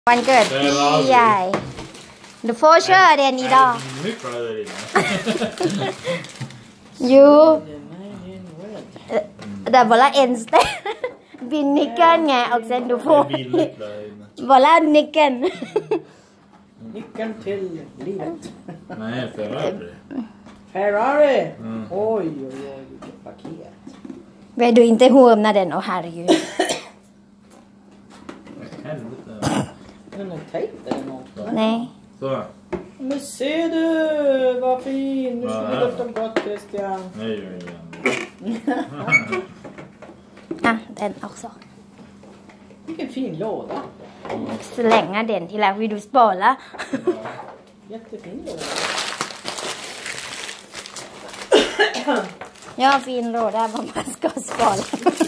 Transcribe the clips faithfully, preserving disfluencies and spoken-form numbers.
วันเกิดพี่ใหญ่ The for sure เดนอีดอยูแต่บอกว่าเอ็นสเตบินนิกเกิลไงออกเซนดูโฟบอกว่านิกเกิล Nyckeln till livet. Nej, Ferrari. Ferrari? Mm. Oj, oj, oj, vilket paket. Vill du inte håna den? Åh, herregud. Helvete. Är det tejp eller något? Nej. Så. Men ser du, vad fin. Nu ska vi lukta gott, Christian. Nej, gör igen. Ah, den också. Vilken fin låda. Slänga den till att vi du spara. Jättefin låda. Ja, fin låda vad man ska spara.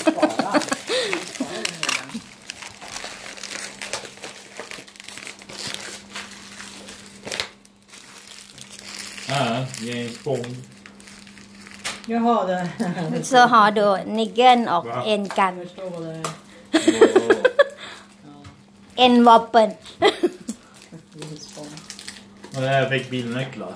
Ja, James Bond. Jag har det. Så har du niggen och en gun. Jag förstår vad det är. En vapen. Och det här fick bilnycklar.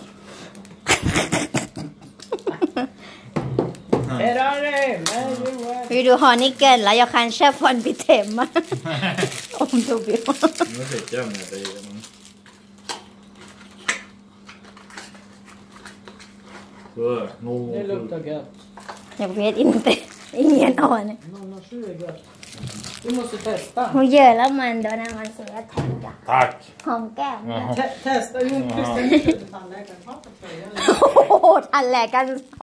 Ferrari! Vill du ha nyckeln? Jag kanske får en bit hemma. Om du vill. Nu fick jag med bilen. Så, nu. Det luktar gött. Jag vet inte. Ingen aning. noll sju är gött. Du måste testa. Hur gör man då när man säger tänka? Tack. Honka. Te testa. Jo, Christian. Tandläkaren. Åh, tandläkaren.